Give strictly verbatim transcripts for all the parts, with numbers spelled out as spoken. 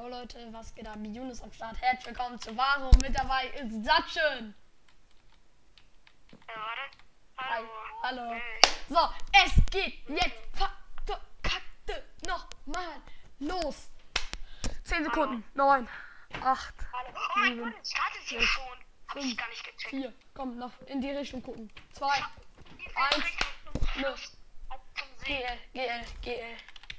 Yo Leute, was geht ab? Yunus am Start. Herzlich willkommen zu Varo. Mit dabei ist Satschön. Ja, warte. Hallo. Hallo. Hallo. Hey. So, es geht jetzt verkackte nochmal los. zehn Sekunden. neun, acht, Hallo. Oh mein sieben, Gott, es startet hier sechs, schon. Hab fünf, ich gar nicht gecheckt. vier. Komm, noch in die Richtung gucken. zwei, Die eins, Richtung zum null. Schluss. Also zum G See. L, G L, G L.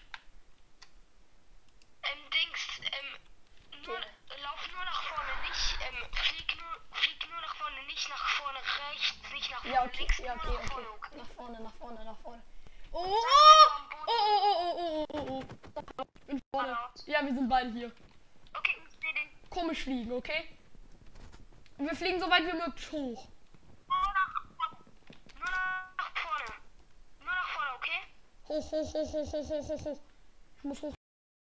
Ähm, Dings, ähm, nur, lauf nur nach vorne, nicht, ähm, flieg nur, flieg nur nach vorne, nicht nach vorne rechts, nicht nach vorne Ja, okay, links, ja, nur okay, nach vorne, okay. okay? Nach vorne, nach vorne, nach vorne. Oh, Sag, oh, wenn du am oh, Boden oh, oh, oh, oh, oh, oh. Ich bin vorne. Hallo. Ja, wir sind beide hier. Okay, ich seh dich. Komisch fliegen, okay? Und wir fliegen so weit wie möglich hoch. Nur nach, nur nach vorne. Nur nach vorne, okay? Hoch, hoch, hoch, hoch, hoch, hoch, hoch, hoch. Ich muss hoch.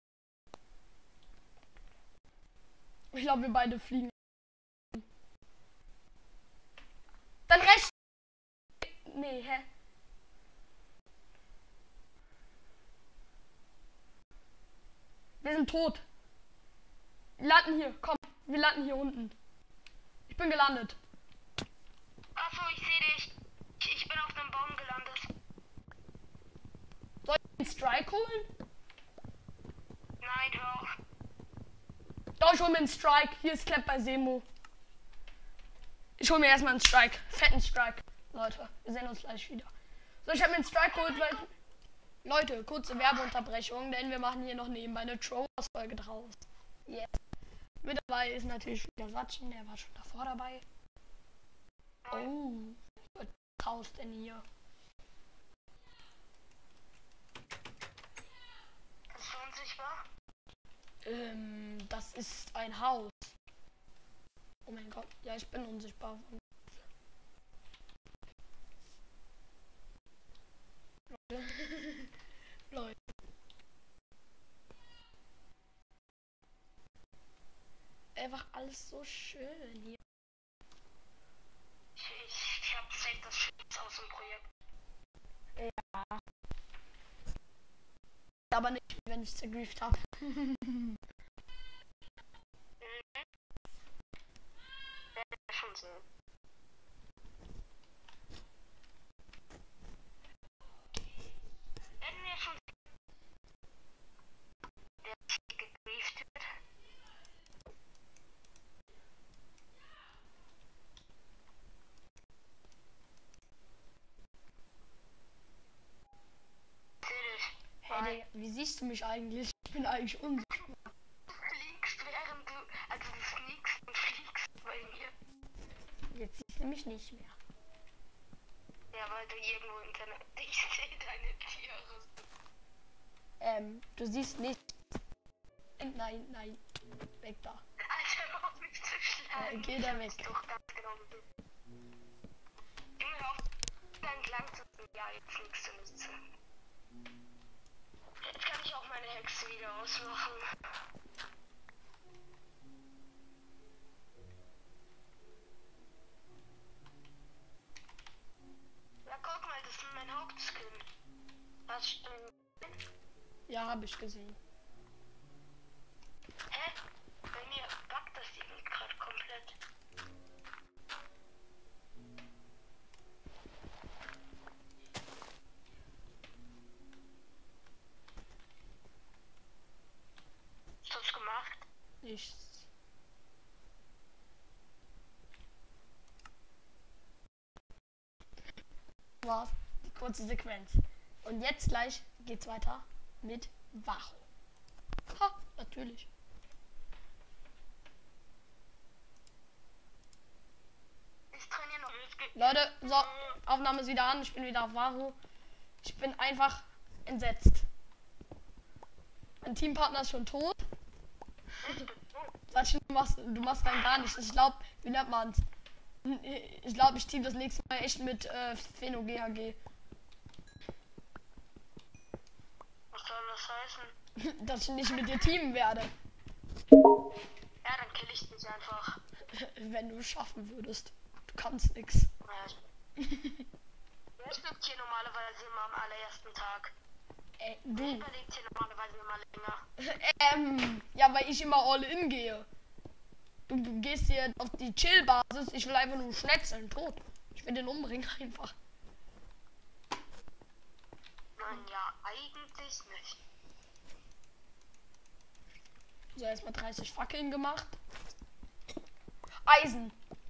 Ich glaube, wir beide fliegen. Dann rechts. Nee, hä? Wir sind tot. Wir landen hier, komm. Wir landen hier unten. Ich bin gelandet. Achso, ich sehe dich. Ich, ich bin auf einem Baum gelandet. Soll ich einen Strike holen? Nein, hör auf. Doch, ich hol mir einen Strike. Hier ist Clap bei Semo. Ich hol mir erstmal einen Strike. Fetten Strike. Leute, wir sehen uns gleich wieder. So, ich habe mir einen Strike geholt, weil... Leute, kurze Werbeunterbrechung, denn wir machen hier noch nebenbei eine Trollers-Folge draus. Yes. Mit dabei ist natürlich wieder Satschen, der war schon davor dabei. Oh, was raus denn hier? Bist du unsichtbar? Ähm, das ist ein Haus. Oh mein Gott, ja, ich bin unsichtbar. Leute. Einfach alles so schön hier. Ich, ich, ich hab safe das Schutz aus dem Projekt. Aber nicht, wenn ich zergrieft habe. Mhm. Ja, schon so. Wenn wir schon der gegrieft wird. Seh dich. Hey, Digga, wie siehst du mich eigentlich? Ich bin eigentlich unsichtbar. Du fliegst, während du, also du sneakst und fliegst bei mir. Jetzt siehst du mich nicht mehr. Ja, weil du irgendwo im Internet, ich sehe deine Tiere. Ähm, du siehst nicht. Nein, nein. Weg da. Alter, hör auf mich zu schlagen. Äh, geh da weg. Ich weiß doch ganz genau, wie du. Junge, hör auf, da entlang zu ziehen. Ja, jetzt fliegst du nicht zu. Jetzt kann ich auch meine Hexe wieder ausmachen. Ja, guck mal, das ist mein Hauptskin. Was stimmt? Ja, habe ich gesehen. Hä? Bei mir buggt das irgendwie gerade komplett. Hast du das gemacht? Nichts. War's. Die kurze Sequenz. Und jetzt gleich geht's weiter mit Varo. Ha, natürlich. Ich trainiere noch. Leute, so, Aufnahme ist wieder an. Ich bin wieder auf Varo. Ich bin einfach entsetzt. Mein Teampartner ist schon tot. Sag, du machst, du machst dann gar nichts. Ich glaube, wie nennt man's? Ich glaube, ich team das nächste Mal echt mit äh, Pheno G H G. Was soll das heißen? Dass ich nicht mit dir teamen werde. Ja, dann kill ich dich einfach. Wenn du es schaffen würdest. Du kannst nix. Naja, ich Wer stirbt hier normalerweise immer am allerersten Tag? Ey, Wer du. überlebt hier normalerweise immer länger? ähm, ja, weil ich immer all in gehe. Du gehst hier auf die Chill-Basis. Ich will einfach nur schnetzeln. Tot. Ich will den umbringen einfach. Nein, ja, eigentlich nicht. So, erstmal dreißig Fackeln gemacht. Eisen.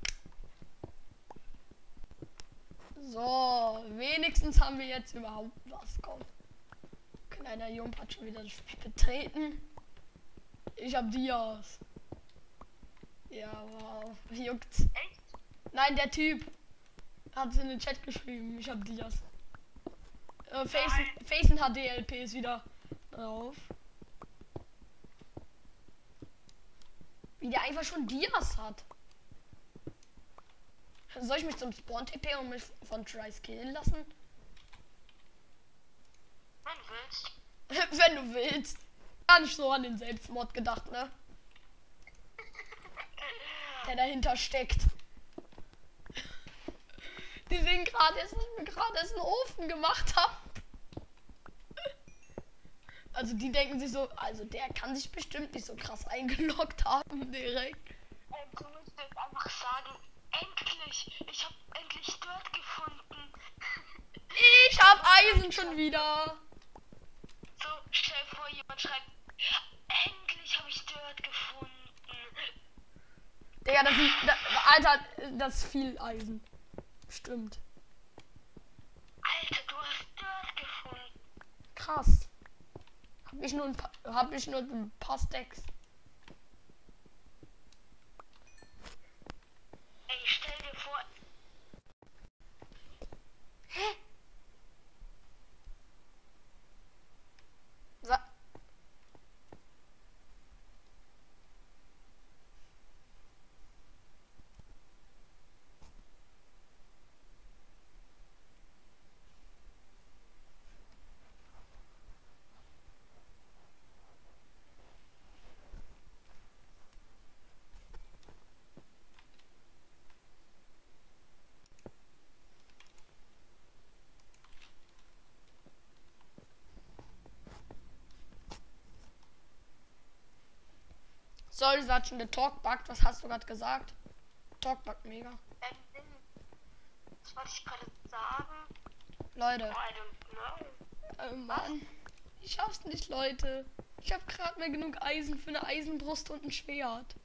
So, wenigstens haben wir jetzt überhaupt was. Komm. Kleiner Jump hat schon wieder das Spiel betreten. Ich hab Dias. Ja, wow. Juckt's. Echt? Nein, der Typ hat es in den Chat geschrieben. Ich hab Dias. Äh, Facen, Facen H D L P ist wieder drauf. Wie der einfach schon Dias hat. Soll ich mich zum Spawn-T P und mich von Trice killen lassen? Wenn du willst. Wenn du willst. Gar nicht so an den Selbstmord gedacht, ne? Der dahinter steckt. Die sehen gerade, dass ich mir gerade erst einen Ofen gemacht habe. Also die denken sich so, also der kann sich bestimmt nicht so krass eingeloggt haben direkt. Ähm, du musst jetzt einfach sagen, endlich, ich habe endlich Dirt gefunden. Ich hab Eisen schon wieder. So, stell dir vor, jemand schreibt, endlich habe ich Dirt gefunden. Digga, das ist, da, Alter, das ist viel Eisen. Stimmt. Alter, du hast Dirt gefunden. Krass. Hab ich nur ein paar, hab ich nur ein paar Stacks. Ey, stell dir vor. Hä? Sa Sorry, Satschen, der Talk buggt. Was hast du gerade gesagt? Talk buggt mega. Ähm, was wollte ich gerade sagen? Leute. Oh, I don't know. Oh Mann. Ich schaff's nicht, Leute. Ich habe gerade mehr genug Eisen für eine Eisenbrust und ein Schwert.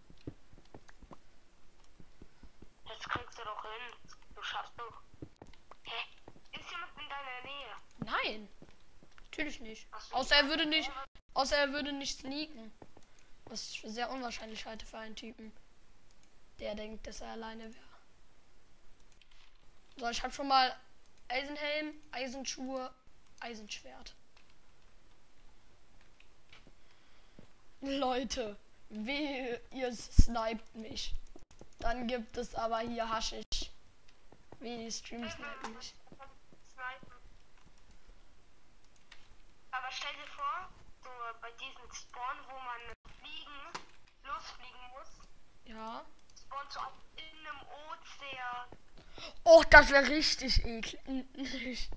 Jetzt kriegst du doch hin. Du schaffst doch. Hä? Ist jemand in deiner Nähe? Nein. Natürlich nicht. Ach so. Außer er würde nicht. Außer er würde nicht sneaken. Was ich für sehr unwahrscheinlich halte für einen Typen, der denkt, dass er alleine wäre. So, ich habe schon mal Eisenhelm, Eisenschuhe, Eisenschwert. Leute, wehe, ihr sniped mich. Dann gibt es aber hier Haschisch. Wie die Streams snipen mich. Aber stell dir vor, so bei diesem Spawn, wo man fliegen, losfliegen muss, Ja. spawnst du auch in einem Ozean. Oh, das wäre richtig eklig.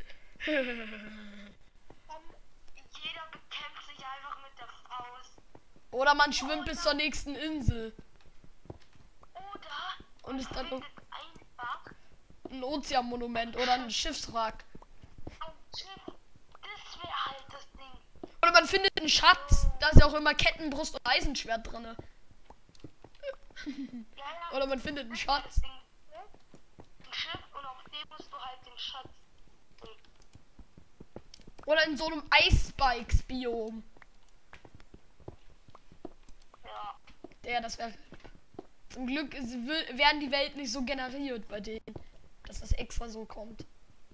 Und jeder bekämpft sich einfach mit der Faust. Oder man schwimmt bis zur nächsten Insel Oder und ist dann findet einfach ein Ozeanmonument oder ein Schiffswrack. ein Schiff. Das wäre halt das Ding. Oder man findet einen Schatz, da ist ja auch immer Kettenbrust und Eisenschwert drin. Ja, ja. Oder man findet einen Das Schatz. Ding. Ein Schiff und auf dem musst du halt den Schatz. Oder in so einem Eisspikes-Biom. Ja. Der, das wäre. Zum Glück ist, will- werden die Welt nicht so generiert bei denen, dass das extra so kommt.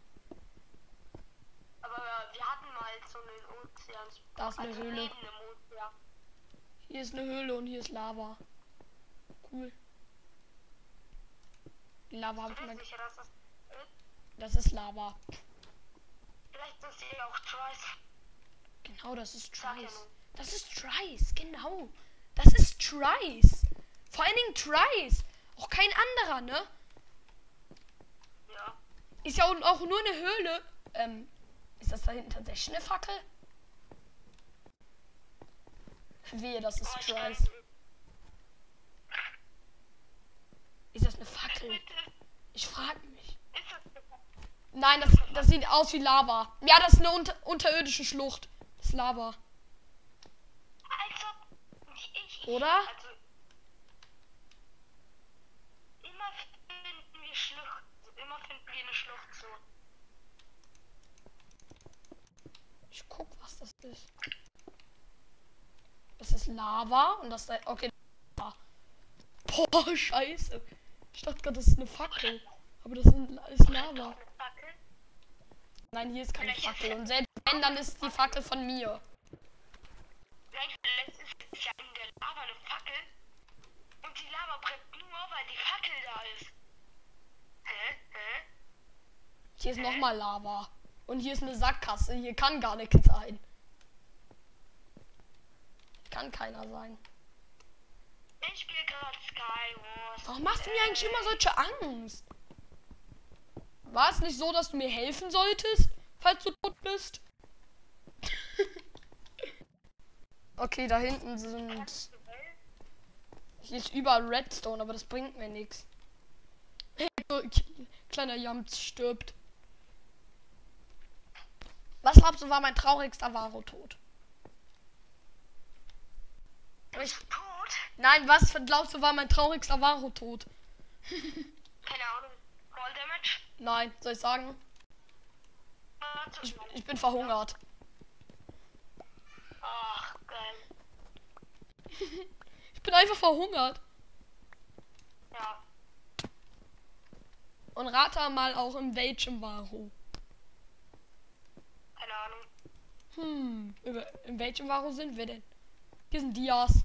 Aber äh, wir hatten mal so einen Ozean. Da ist eine also Höhle. neben dem Ozean. Hier ist eine Höhle und hier ist Lava. Cool. Die Lava habe ich Ich bin mal. sicher, dass das ist. Das ist Lava. Vielleicht ist hier auch Trice. Genau, das ist Sag ja Trice. nur. Das ist Trice, genau. Das ist Trice. Vor allen Dingen Trice. Auch kein anderer, ne? Ja. Ist ja auch auch nur eine Höhle. Ähm, ist das da hinten tatsächlich eine Fackel? Wehe, das ist Oh, ich Trice. kann- Ist das eine Fackel? Bitte. Ich frage mich. Ist das eine Fackel? Nein, das, das sieht aus wie Lava. Ja, das ist eine unter, unterirdische Schlucht. Das ist Lava. Also, ich, ich, Oder? Also, immer finden wir Schlucht, immer finden wir eine Schlucht so. Ich guck, was das ist. Das ist Lava und das ist... Okay. Boah, scheiße. Ich dachte gerade, das ist eine Fackel. Aber das ist Lava. Eine Fackel? Nein, hier ist keine Vielleicht ist- Fackel. Und selbst wenn, dann ist die Fackel von mir. Nein, vielleicht ist es ja in der Lava eine Fackel. Und die Lava brennt nur, weil die Fackel da ist. Hä? Hä? Hier ist nochmal Lava. Und hier ist eine Sackgasse. Hier kann gar nichts sein. Kann keiner sein. Ich spiele gerade Skywars. Warum machst du mir eigentlich immer solche Angst? War es nicht so, dass du mir helfen solltest, falls du tot bist? Okay, da hinten sind... Hier ist überall Redstone, aber das bringt mir nichts. Kleiner Jamms stirbt. Was glaubst du, war mein traurigster Varo-Tod? Ich, Tot? nein, was glaubst du, war mein traurigster Varo-Tod? Keine Ahnung. Fall Damage? Nein, soll ich sagen? Warte. Ich, ich bin verhungert. Ach, geil. Ich bin einfach verhungert. Ja. Und rate mal auch in welchem Varo. Keine Ahnung. Hm, über, in welchem Varo sind wir denn? Hier sind Dias.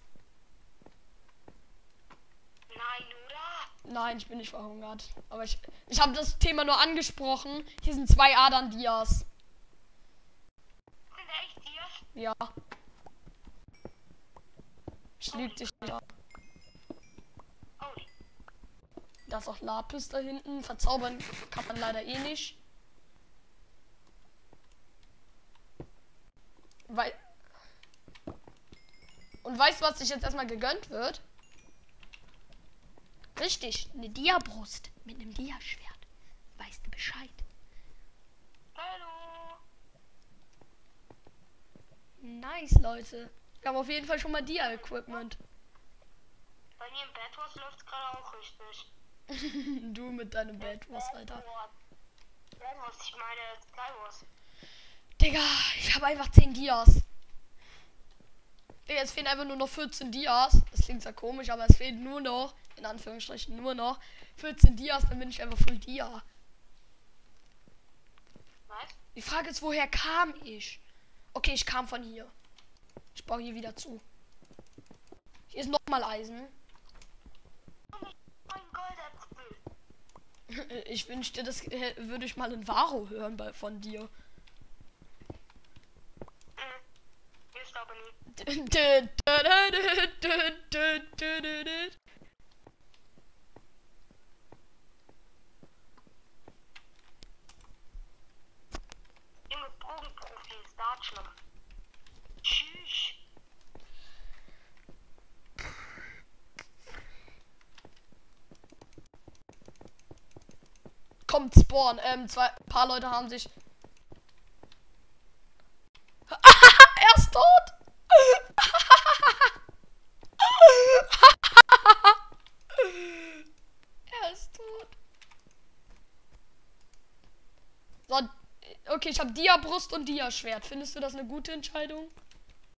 Nein, oder? Nein, ich bin nicht verhungert. Aber ich, ich habe das Thema nur angesprochen. Hier sind zwei Adern Dias. Sind da echt Dias? Ja. Ich lüge dich nicht an. Oh, Da ist auch Lapis da hinten. Verzaubern kann man leider eh nicht. Weil. Und weißt du, was sich jetzt erstmal gegönnt wird? Richtig, eine Dia-Brust mit einem Dia-Schwert. Weißt du Bescheid? hallo. Nice, Leute. Wir haben auf jeden Fall schon mal Dia-Equipment. Bei mir im Bad Wars läuft gerade auch richtig. Du mit deinem Bad Wars, Alter. Bad Wars, ich meine Skywars. Digga, ich habe einfach zehn Dias. Digga, es fehlen einfach nur noch vierzehn Dias. Das klingt zwar komisch, aber es fehlen nur noch, in Anführungsstrichen nur noch, vierzehn Dias, dann bin ich einfach voll Dia. Was? Die Frage ist, woher kam ich? Okay, ich kam von hier. Ich baue hier wieder zu. Hier ist nochmal Eisen. Mein Goldäpfel. Ich wünschte, das äh, würde ich mal in Varo hören bei, von dir. Mhm. Ist aber nie. Junge, Bogenprofi ist Dartschlag. Tschüss. Kommt Spawn. Ähm, zwei paar Leute haben sich. Er ist tot. Er ist tot. So, okay, ich habe Dia-Brust und Dia-Schwert. Findest du das eine gute Entscheidung?